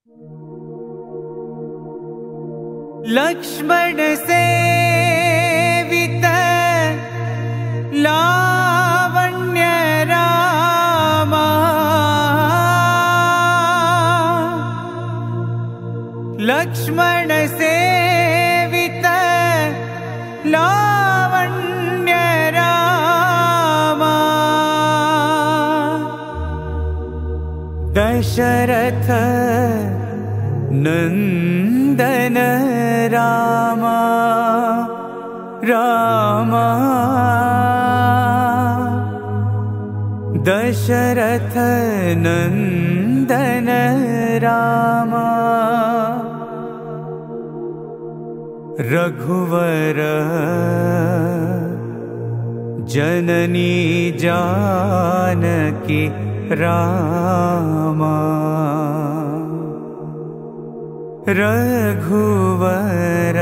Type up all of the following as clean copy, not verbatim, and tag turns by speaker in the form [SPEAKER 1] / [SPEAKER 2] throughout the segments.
[SPEAKER 1] लक्ष्मण सेवित लावण्य रामा, लक्ष्मण सेवित लावण्य रामा, दशरथ नंदन रामा रामा, दशरथ नंदन रामा, रघुवर जननी जानकी रामा, रघुवर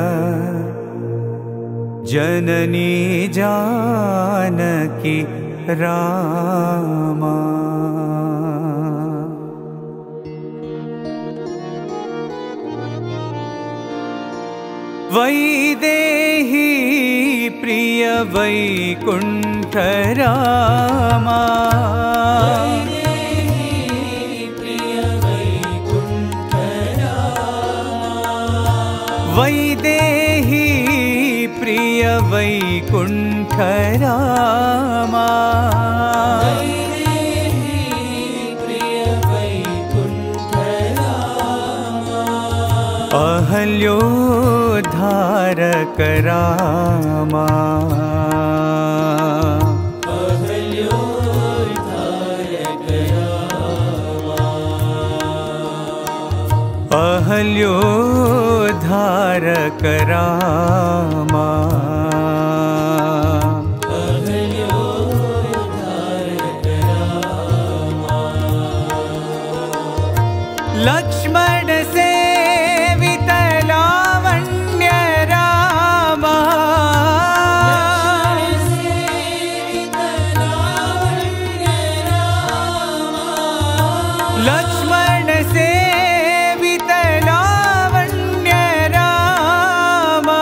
[SPEAKER 1] जननी जानकी रामा। वैदेही प्रिय वैकुंठ रामा, वैदेही प्रिय वैकुंठ रामा, अहल्योद्धारक रामा, अहल्योद्धारक रामा, लक्ष्मण सेवित लावण्य रामा, लक्ष्मण सेवित लावण्य रामा,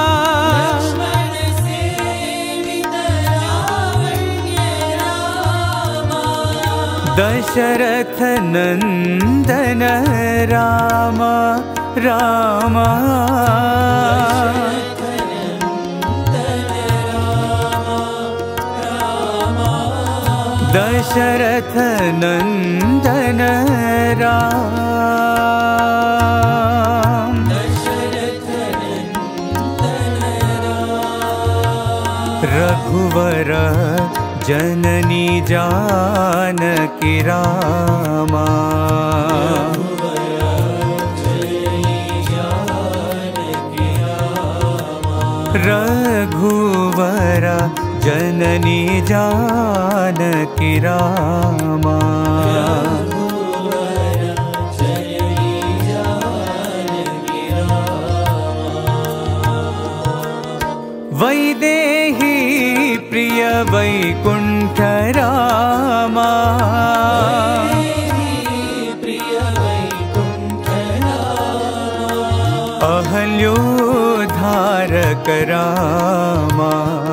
[SPEAKER 1] दशरथ नंदन रामा रामा, दशरथ नंदन राम, रघुवर जननी जानकी रामा, रघुवर जननी जानकी रामा, वैदेही प्रिय वैकुंठ रामा, अहल्योद्धारक रामा,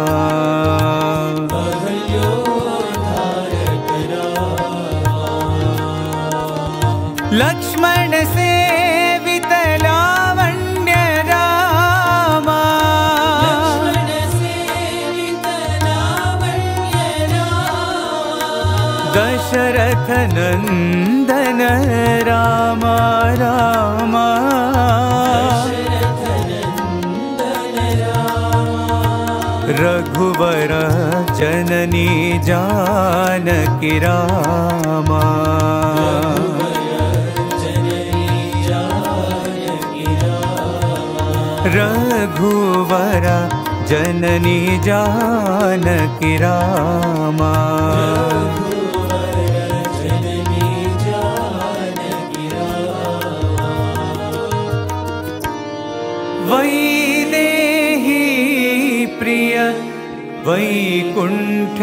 [SPEAKER 1] लक्ष्मण सेवित लावण्य रामा, दशरथ नंदन रामा रामा, रघुवर जननी जानकी रामा, रघुवर जननी जानकी रामा, वैदेही प्रिय वैकुंठ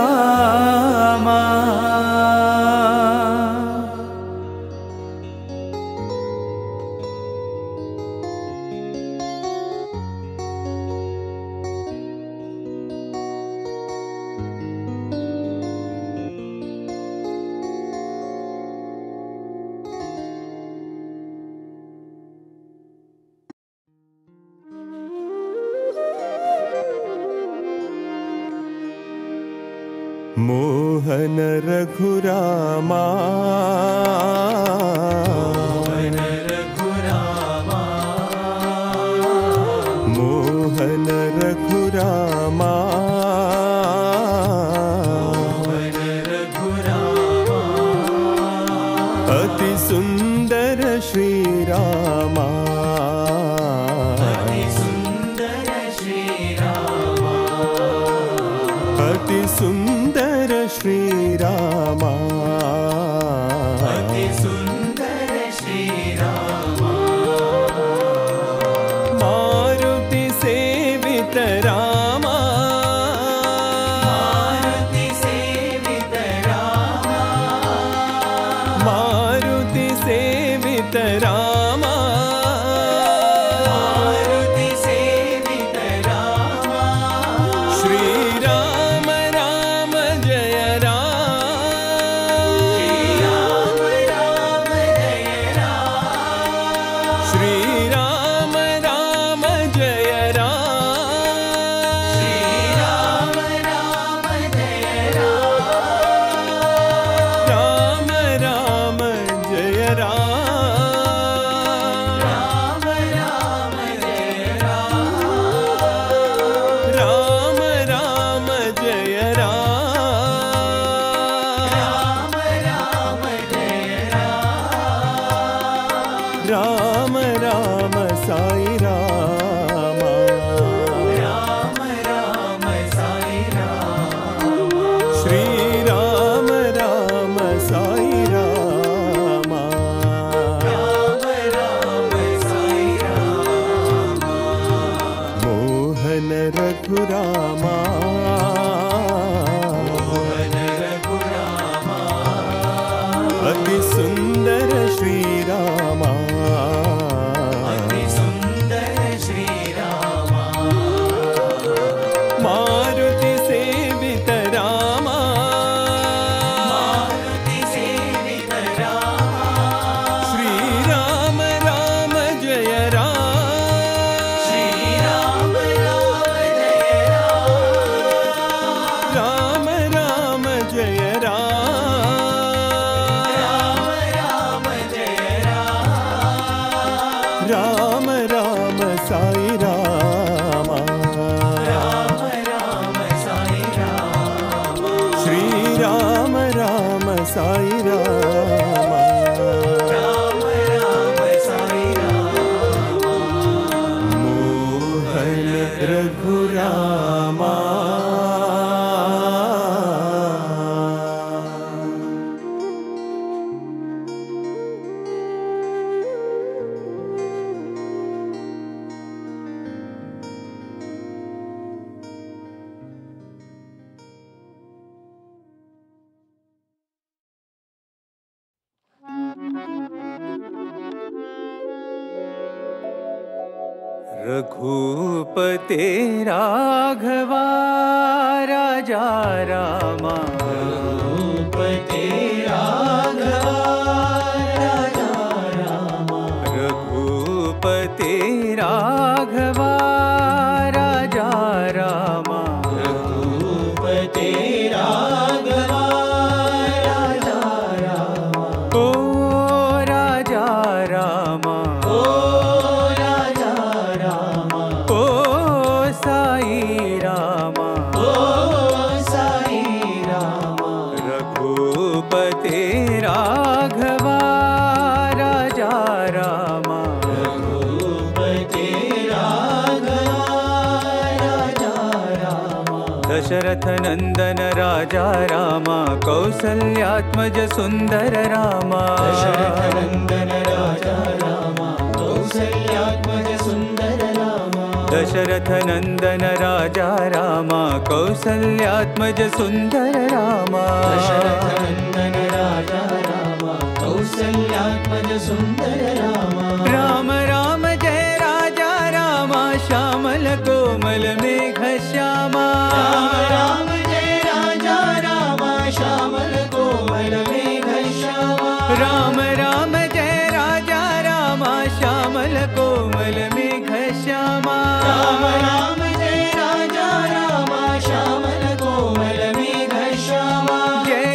[SPEAKER 1] रामा,
[SPEAKER 2] मोहन रघुरामा मोहन रघुरामा अति सुंदर श्री रामा अति सुंदर श्री रामा
[SPEAKER 1] अति सुंदर श्री रामा
[SPEAKER 2] मारुति सेवित रामा
[SPEAKER 1] मारुति सेवित रामा
[SPEAKER 2] मारुति सेवित रामा
[SPEAKER 1] मारुति सेवित रामा
[SPEAKER 2] श्री राम राम जय राम
[SPEAKER 1] श्री राम राम जय राम
[SPEAKER 2] श्री राम राम जय राम
[SPEAKER 1] राम जय राम
[SPEAKER 2] राम राम जय राम राम राम साई राम श्री राम राम साई राम मोहन रघुरामा अति सुंदर श्री रामा मारुति सेवित रामा श्री राम राम जय राम राम राम जय राम राम साई रामा श्री राम राम साई रामा मोहन रघुरामा
[SPEAKER 1] रघुपते राघवा राजा रामा रघुपते राघवा राजा रामा रघुपते राघवा राजा रामा रघुपते राघवा राजा रामा ओ राजा रामा रघुपते राघवा राजा रामा रघुपते राघवा राजा रामा दशरथ नंदन राजा रामा कौसल्यात्मज सुंदर रामा दशरथ नंदन राजा रामा कौसल्यात्मज सुंदर रामा दशरथ नंदन राजा रामा कौसल्यात्मज सुंदर रामा दशरथ नंदन राजा रामा कौसल्यात्मज सुंदर रामा राम राम जय राजा रामा श्यामल कोमल मेघ श्यामा राम राम जय राजा रामा श्यामल कोमल मेघ श्यामा राम राम जय राजा रामा श्यामल कोमल मेघ श्यामा राम राम जय राजा रामा श्यामल कोमल मेघ श्यामा जय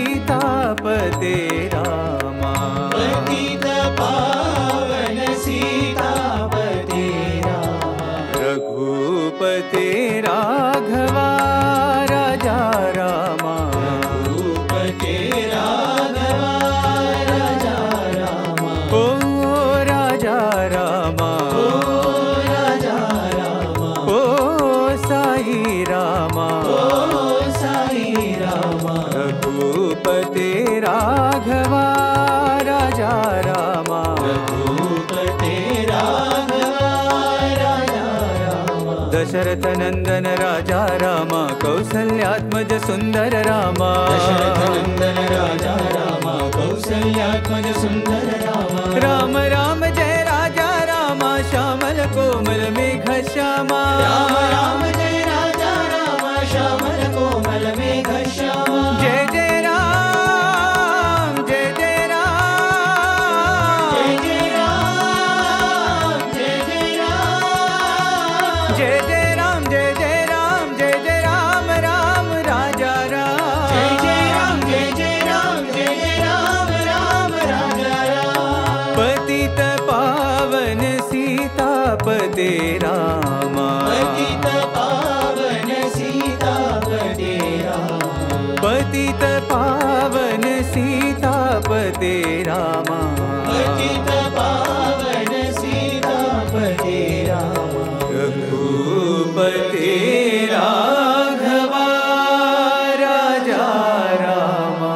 [SPEAKER 1] सीतापते रामा
[SPEAKER 3] पतित पावन सीतापते रामा
[SPEAKER 1] रघुपते राघवा राजा रामा
[SPEAKER 3] रघुपते राघवा राजा रामा
[SPEAKER 1] ओ राजा रामा
[SPEAKER 3] ओ राजा रामा
[SPEAKER 1] ओ साई रामा
[SPEAKER 3] ओ साई रामा
[SPEAKER 1] रघुपते राघवा राजा रामा
[SPEAKER 3] रघुपते राघवा राजा रामा
[SPEAKER 1] दशरथ नंदन राजा रामा कौसल्यात्मज सुंदर रामा
[SPEAKER 3] दशरथ नंदन राजा रामा कौसल्यात्मज सुंदर रामा
[SPEAKER 1] राम राम जय राजा रामा श्यामल कोमल मेघ श्यामा
[SPEAKER 3] राम राम जय राजा रामा श्यामल कोमल मेघ श्यामा
[SPEAKER 1] जय जय राम जय जय राम
[SPEAKER 3] जय जय राम जय जय राम
[SPEAKER 1] जय जय राम जय जय राम जय जय राम राम राजा राम
[SPEAKER 3] जय जय राम जय जय राम जय जय राम राम राजा राम
[SPEAKER 1] पतित पावन सीतापते रामा
[SPEAKER 3] पतित पावन सीतापते रामा
[SPEAKER 1] पतित पावन सीतापते रामा
[SPEAKER 3] पतित पावन सीतापते रामा
[SPEAKER 1] रघुपते राघवा राजा रामा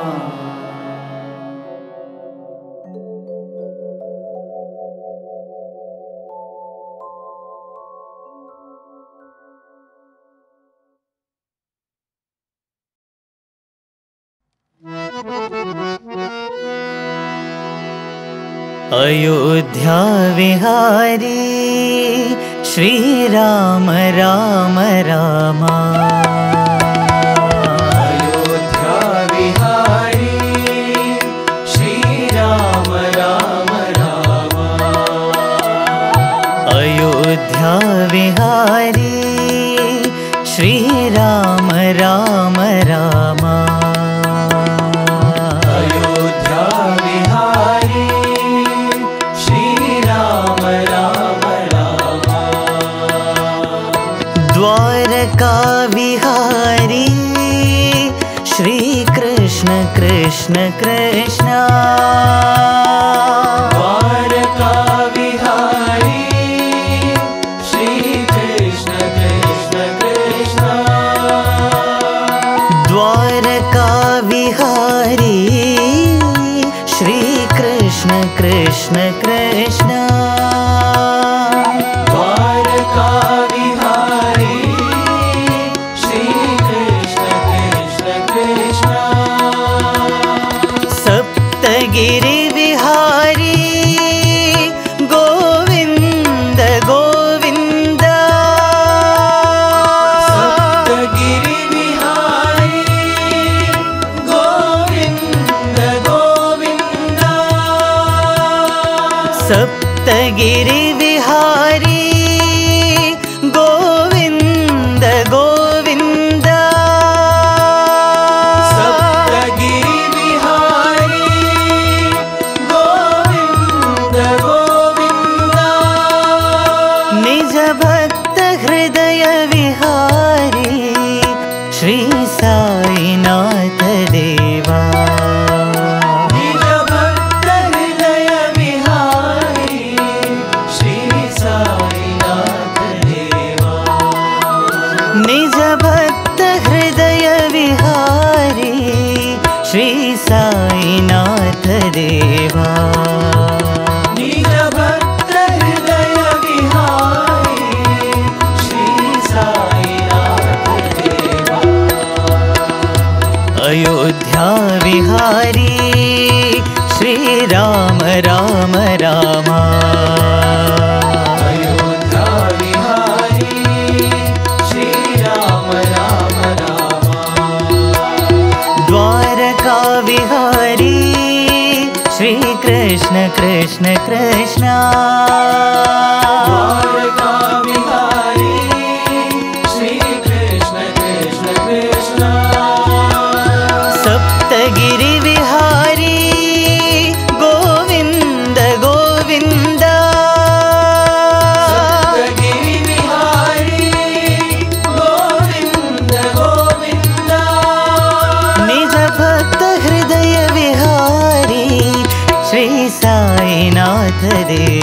[SPEAKER 4] अयोध्या विहारी श्री राम राम रामा
[SPEAKER 3] अयोध्या विहारी श्री राम राम रामा
[SPEAKER 4] अयोध्या विहारी श्री राम राम रामा
[SPEAKER 3] अयोध्या विहारी श्री राम राम रामा
[SPEAKER 4] द्वारका विहारी श्री कृष्ण कृष्ण कृष्ण
[SPEAKER 3] द्वारका विहारी श्री कृष्ण कृष्ण कृष्ण
[SPEAKER 4] द्वारका विहारी श्री कृष्ण कृष्ण कृष्ण
[SPEAKER 3] द्वारका विहारी श्री कृष्ण कृष्ण कृष्ण
[SPEAKER 4] सप्तगिरि विहारी गोविंद गोविंद
[SPEAKER 3] सप्तगिरि विहारी गोविंद गोविंद
[SPEAKER 4] सप्तगिरि विहारी गोविंद गोविंद
[SPEAKER 3] सप्तगिरि विहारी गोविंद गोविंद
[SPEAKER 4] निज भक्त हृदय विहारी श्री साईनाथ देवा
[SPEAKER 3] निज भक्त हृदय विहारी श्री साईनाथ देवा
[SPEAKER 4] निज भक्त हृदय विहारी श्री साईनाथ देवा
[SPEAKER 3] निज भक्त हृदय विहारी श्री साईनाथ देवा
[SPEAKER 4] अयोध्या विहारी श्री राम राम रामा
[SPEAKER 3] अयोध्या विहारी श्री राम राम रामा
[SPEAKER 4] द्वारका विहारी श्री कृष्ण कृष्ण कृष्ण
[SPEAKER 3] द्वारका विहारी श्री कृष्ण कृष्ण कृष्ण
[SPEAKER 4] सप्तगिरि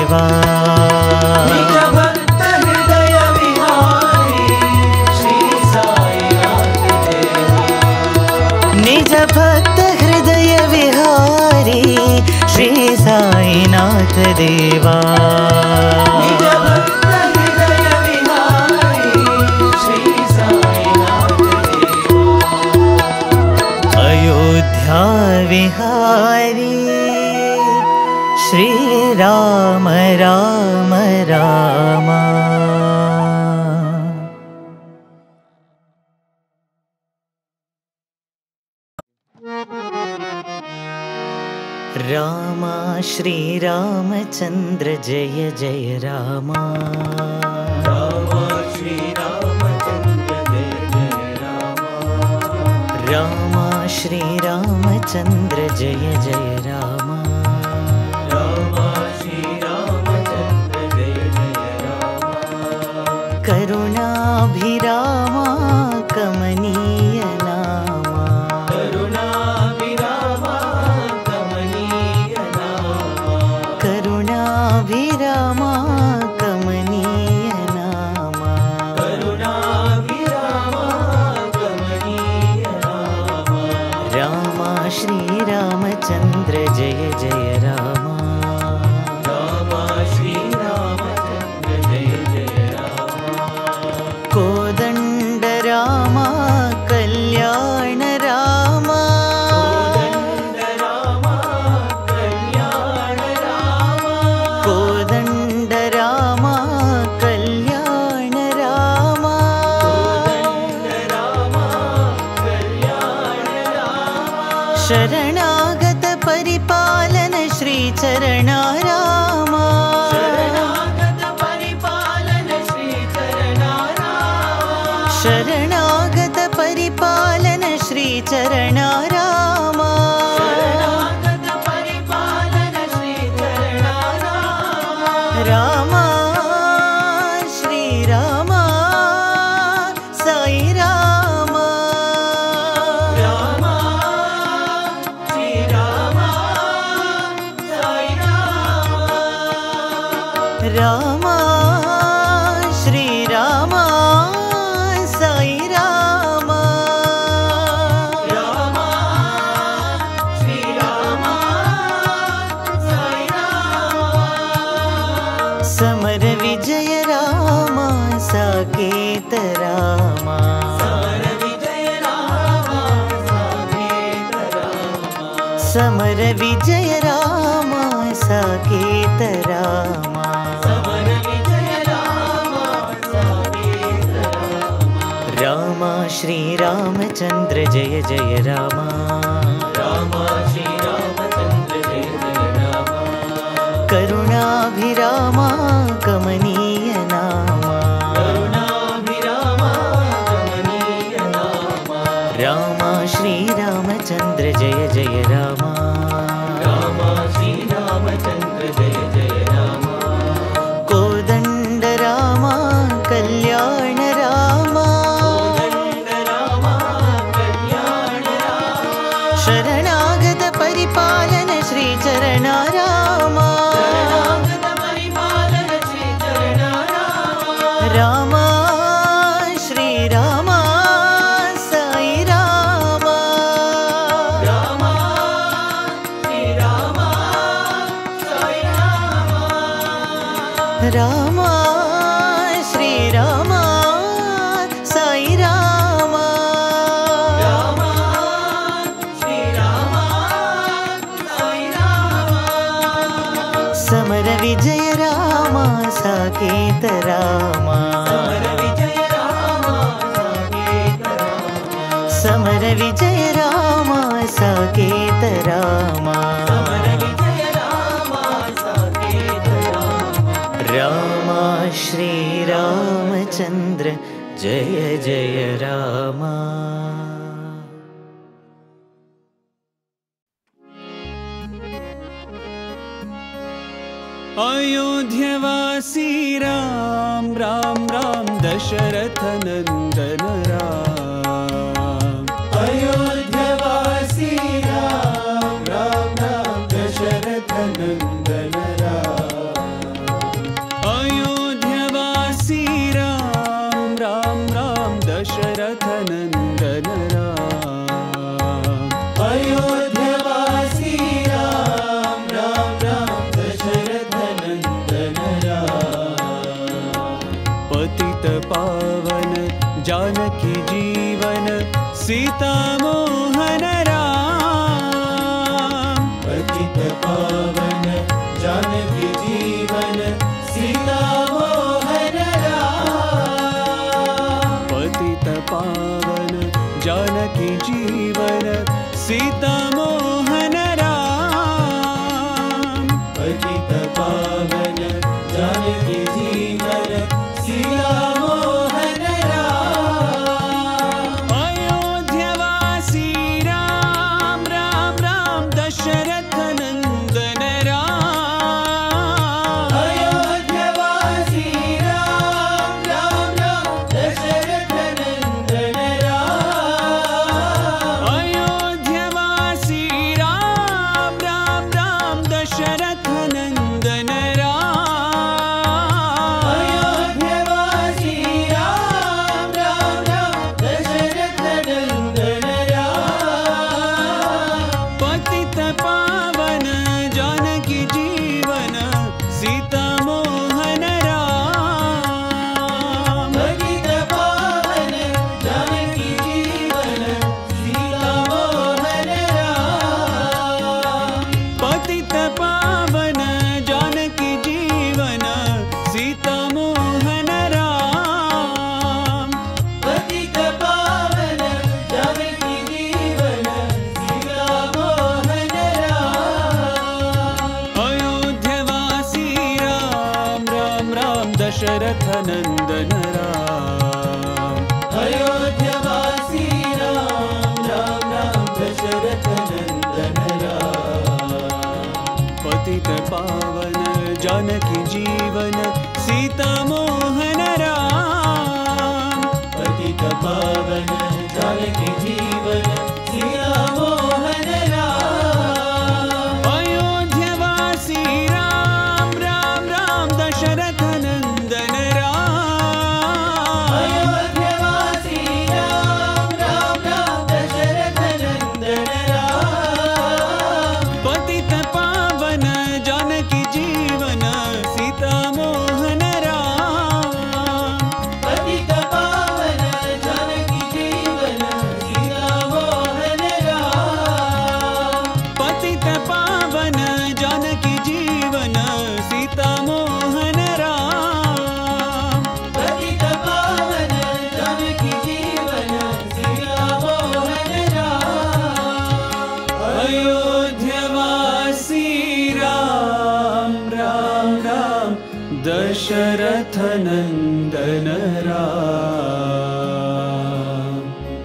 [SPEAKER 4] देवा
[SPEAKER 3] निज भक्त हृदय विहारी श्री साईनाथ देवा
[SPEAKER 4] निज भक्त हृदय विहारी श्री साईनाथ देवा
[SPEAKER 3] निज भक्त हृदय विहारी श्री साईनाथ देवा
[SPEAKER 4] अयोध्या विहारी श्री राम राम राम रामा श्री रामचंद्र जय जय रामा
[SPEAKER 3] रामा श्री रामचंद्र जय जय रामा
[SPEAKER 4] रामा श्री रामचंद्र जय जय रामा
[SPEAKER 3] रामा श्री रामचंद्र जय जय रामा
[SPEAKER 4] करुणाभिरामा कमनीय नामा
[SPEAKER 3] करुणाभिरामा कमनीय नामा
[SPEAKER 4] करुणाभिरामा कमनीय नामा
[SPEAKER 3] करुणाभिरामा कमनीय नामा
[SPEAKER 4] रामा श्री रामचंद्र जय जय रामा
[SPEAKER 3] रामा श्री रामचंद्र जय जय रामा
[SPEAKER 4] कोदंड रामा कल्याण रामा
[SPEAKER 3] कोदंड रामा कल्याण रामा
[SPEAKER 4] कोदंड रामा कल्याण रामा
[SPEAKER 3] कोदंड रामा कल्याण रामा
[SPEAKER 4] शरणागत परिपालन श्री चरणा रामा
[SPEAKER 3] शरणागत परिपालन श्री चरणा रामा
[SPEAKER 4] शरणागत परिपालन श्री चरणा रामा
[SPEAKER 3] शरणागत परिपालन श्री चरणा रामा
[SPEAKER 4] रामा श्री रामा साई रामा
[SPEAKER 3] रामा श्री रामा साई रामा
[SPEAKER 4] रामा श्री रामा साई रामा
[SPEAKER 3] रामा श्री रामा साई रामा
[SPEAKER 4] समर विजय रामा साकेत रामा
[SPEAKER 3] समर विजय रामा साकेत रामा
[SPEAKER 4] समर विजय रामा साकेत रामा
[SPEAKER 3] समर विजय रामा साकेत रामा
[SPEAKER 4] रामा श्री रामचंद्र जय जय रामा
[SPEAKER 3] रामा श्री रामचंद्र जय जय रामा
[SPEAKER 4] करुणाभिरामा कमनीय नामा
[SPEAKER 3] करुणाभिरामा कमनीय नामा
[SPEAKER 4] रामा श्री रामचंद्र जय जय रामा
[SPEAKER 3] रामा श्री रामचंद्र जय जय रामा
[SPEAKER 4] कोदंड रामा कल्याण रामा
[SPEAKER 3] कोदंड रामा कल्याण रामा
[SPEAKER 4] शरणागत परिपालन श्री चरणा रामा
[SPEAKER 3] शरणागत परिपालन श्री चरणा रामा
[SPEAKER 4] रामा श्री रामा साई रामा
[SPEAKER 3] रामा श्री रामा साई रामा
[SPEAKER 4] रामा श्री रामा साई रामा
[SPEAKER 3] रामा श्री रामा साई रामा
[SPEAKER 4] समर विजय रामा साकेत रामा
[SPEAKER 3] समर विजय रामा साकेत रामा
[SPEAKER 4] समर विजय रामा साकेत रामा
[SPEAKER 3] समर विजय रामा साकेत रामा
[SPEAKER 4] रामा श्री रामचंद्र जय जय रामा
[SPEAKER 2] अयोध्यवासी राम राम राम दशरथ नंदन राम
[SPEAKER 3] अयोध्यवासी राम राम राम दशरथ नंदन राम पावन जानकी जीवन सीता मोहन राम।
[SPEAKER 2] पतित पावन जानकी जीवन सीता मोहन राम।
[SPEAKER 3] पतित पावन जानकी जीवन सीता मोहन राम।
[SPEAKER 2] अयोध्यावासी राम राम राम दशरथ नंदन राम।
[SPEAKER 3] अयोध्यावासी राम राम राम दशरथ नंदन राम।
[SPEAKER 2] अयोध्यावासी राम राम राम दशरथ नंदन राम।
[SPEAKER 3] अयोध्यावासी राम राम राम दशरथ नंदन राम।
[SPEAKER 2] पतित पावन जानकी जीवन सीता मोहन राम।
[SPEAKER 3] पतित पावन जानकी जीवन सीता मोहन राम।
[SPEAKER 2] पतित पावन जानकी जीवन सीता मोहन राम।
[SPEAKER 3] पतित पावन जानकी जीवन सीता मोहन राम।
[SPEAKER 2] अयोध्यावासी राम राम राम दशरथ नंदन राम।
[SPEAKER 3] अयोध्यावासी राम राम राम दशरथ नंदन राम।
[SPEAKER 2] पतित पावन जानकी जीवन सीता मोहन राम।
[SPEAKER 3] पतित पावन जानकी जीवन सीता मोहन राम।
[SPEAKER 2] अयोध्यावासी राम राम राम दशरथ नंदन राम।
[SPEAKER 3] अयोध्यावासी राम राम राम दशरथ नंदन राम।
[SPEAKER 2] पतित पावन जानकी जीवन सीता मोहन राम।
[SPEAKER 3] पतित पावन जानकी जीवन सीता मोहन राम।
[SPEAKER 2] पतित पावन जानकी जीवन सीता मोहन राम।
[SPEAKER 3] पतित पावन जानकी जीवन सीता मोहन राम।
[SPEAKER 2] अयोध्यावासी राम राम राम दशरथ नंदन राम।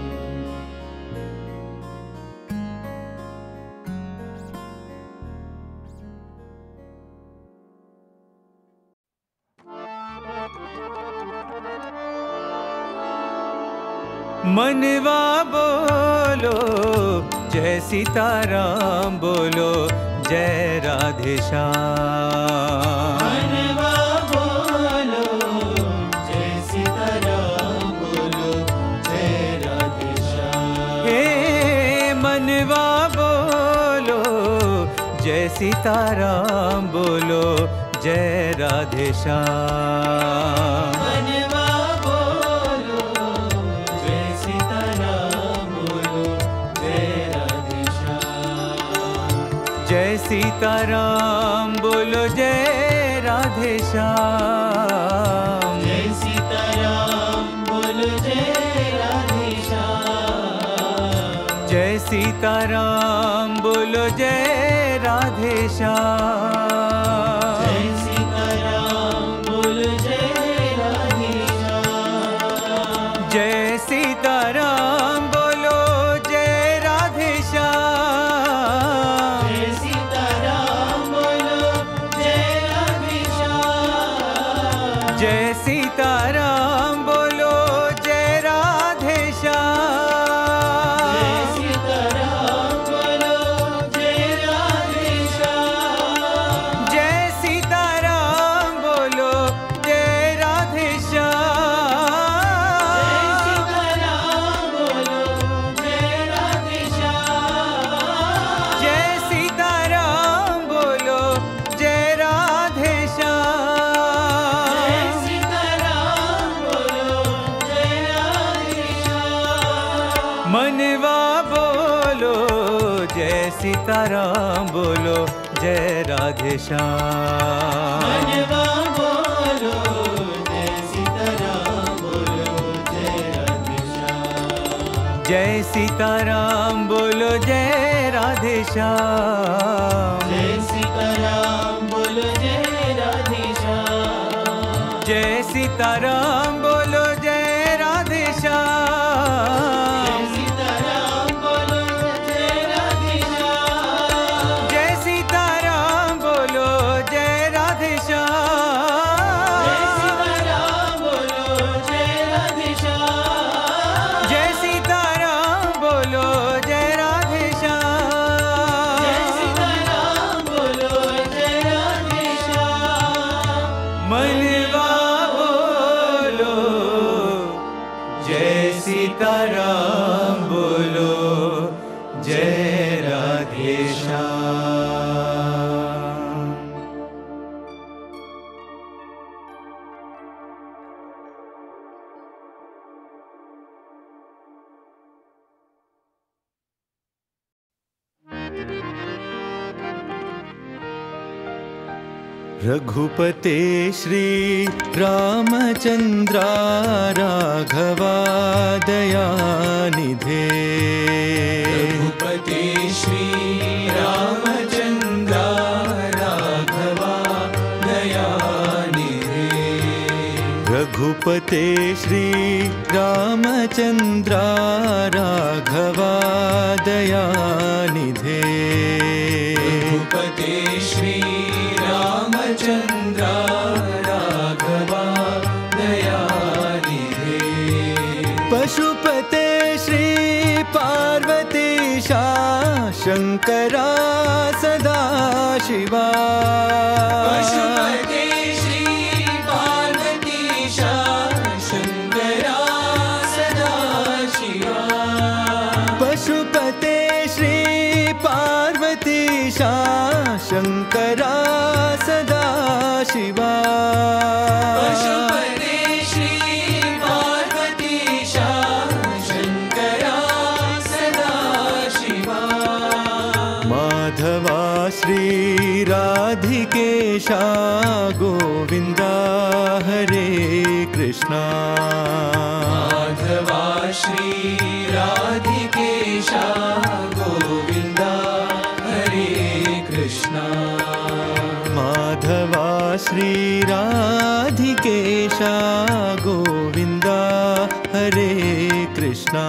[SPEAKER 1] मनवा बोलो जय सीताराम बोलो जय राधे श्याम।
[SPEAKER 3] मनवा बोलो जय सीताराम बोलो जय राधे श्याम।
[SPEAKER 1] हे मनवा बोलो जय सीताराम बोलो जय राधे श्याम।
[SPEAKER 3] मनवा बोलो जय सीताराम बोलो जय राधे श्याम।
[SPEAKER 1] जय सीताराम बोलो जय राधे श्याम।
[SPEAKER 3] जय सीताराम बोलो जय राधे श्याम।
[SPEAKER 1] जय सीताराम बोलो जय राधे श्याम।
[SPEAKER 3] जय सीताराम बोलो जय राधे श्याम।
[SPEAKER 1] जय सीताराम बोलो जय राधे श्याम।
[SPEAKER 3] जय सीताराम बोलो जय राधे श्याम।
[SPEAKER 1] जय सीताराम बोलो जय राधे श्याम।
[SPEAKER 3] जय सीताराम बोलो जय राधे श्याम।
[SPEAKER 1] जय सीताराम बोलो जय राधे श्याम।
[SPEAKER 3] जय सीताराम बोलो जय राधे श्याम।
[SPEAKER 1] जय सीताराम बोलो जय राधे श्याम।
[SPEAKER 3] मनवा बोलो जय सीताराम बोलो
[SPEAKER 1] जय राधे श्याम।
[SPEAKER 3] मनवा बोलो जय सीताराम बोलो जय राधे श्याम।
[SPEAKER 1] जय सीताराम बोलो जय राधे श्याम।
[SPEAKER 3] जय सीताराम बोलो जय राधे श्याम।
[SPEAKER 1] जय सीताराम बोलो जय राधे श्याम।
[SPEAKER 3] जय सीताराम बोलो जय राधे श्याम।
[SPEAKER 1] जय सीताराम बोलो जय राधे श्याम।
[SPEAKER 3] जय सीताराम बोलो जय राधे श्याम।
[SPEAKER 1] जय सीताराम बोलो जय राधे श्याम।
[SPEAKER 3] जय सीताराम बोलो जय राधे श्याम।
[SPEAKER 1] मनवा बोलो जय सीताराम बोलो जय राधे श्याम। रघुपते श्री रामचंद्र राघवा दयानिधे।
[SPEAKER 2] रघुपते श्री रामचंद्र राघवा दयानिधे।
[SPEAKER 1] रघुपते श्री रामचंद्र राघवा दयानिधे।
[SPEAKER 2] रघुपते श्री रामचंद्र राघवा दयानिधे।
[SPEAKER 1] पशुपते श्री पार्वतीशा शंकरा सदा शिवा।
[SPEAKER 2] पशुपते श्री पार्वतीशा शंकरा सदा शिवा।
[SPEAKER 1] पशुपते श्री पार्वतीशा शंकरा सदा शिवा।
[SPEAKER 2] पशुपते श्री पार्वतीशा शंकरा सदा शिवा।
[SPEAKER 1] माधवा श्री राधिकेशा गोविंदा हरे कृष्णा।
[SPEAKER 2] माधवा श्री राधिकेशा गोविंदा हरे कृष्णा।
[SPEAKER 1] माधवा श्री राधिकेशा गोविंदा हरे कृष्णा।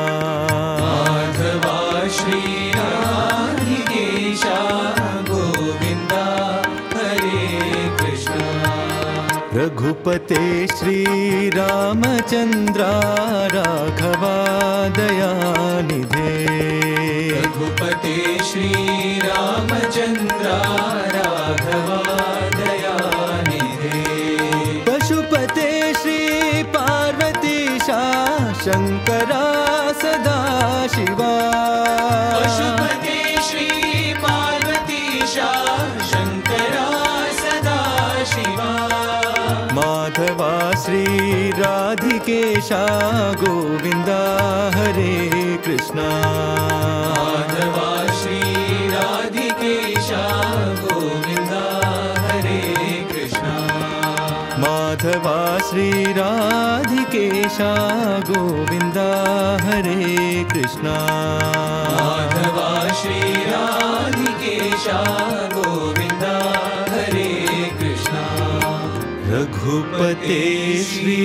[SPEAKER 2] माधवा श्री राधिकेशा गोविंदा हरे कृष्णा।
[SPEAKER 1] रघुपते श्री रामचंद्र राघवा दयानिधे।
[SPEAKER 2] रघुपते श्री रामचंद्र राघवा दयानिधे।
[SPEAKER 1] पशुपते श्री पार्वतीशा शंकरा सदा शिवा।
[SPEAKER 2] पशुपते श्री पार्वतीशा शंकरा सदा शिवा।
[SPEAKER 1] माधवा श्री राधिकेशा गोविंदा हरे कृष्णा।
[SPEAKER 2] माधवा श्री राधिकेशा गोविंदा हरे कृष्णा।
[SPEAKER 1] माधवा श्री राधिकेशा गोविंदा हरे कृष्णा।
[SPEAKER 2] माधवा श्री राधिकेशा गोविंदा हरे कृष्णा।
[SPEAKER 1] रघुपते श्री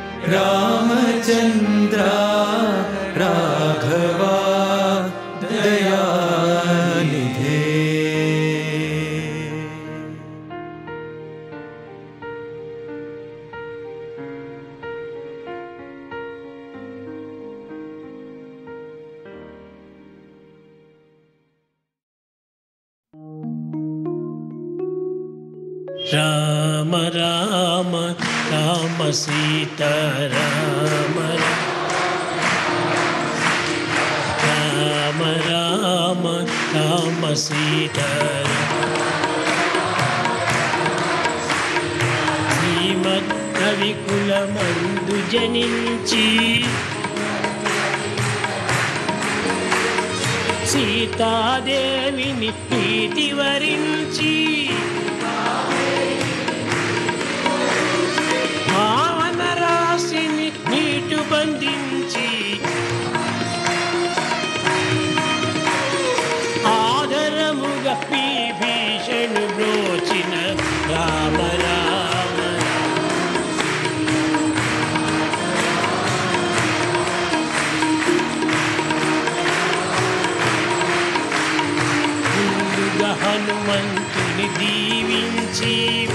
[SPEAKER 1] रामचंद्र राघवा दयानिधे।
[SPEAKER 5] राम राम राम सीता राम राम राम राम सीता శ్రీమద్ కవికులమందు జనించి సీతాదేవిని ప్రీతి వరించి భావన రాశిని నీటు బంధించి ఆదరముగా విభీషణు బ్రోచిన రామ రామ ముందుగా హనుమంతుని దీవించి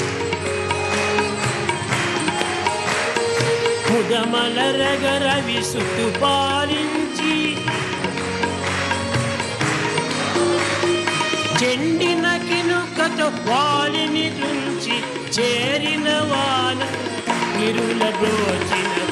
[SPEAKER 5] ముదమలరగ రవి సుతు పాలించి చెండిన కినుకతో వాలిని తుంచి చేరిన వాన విరుల బ్రోచిన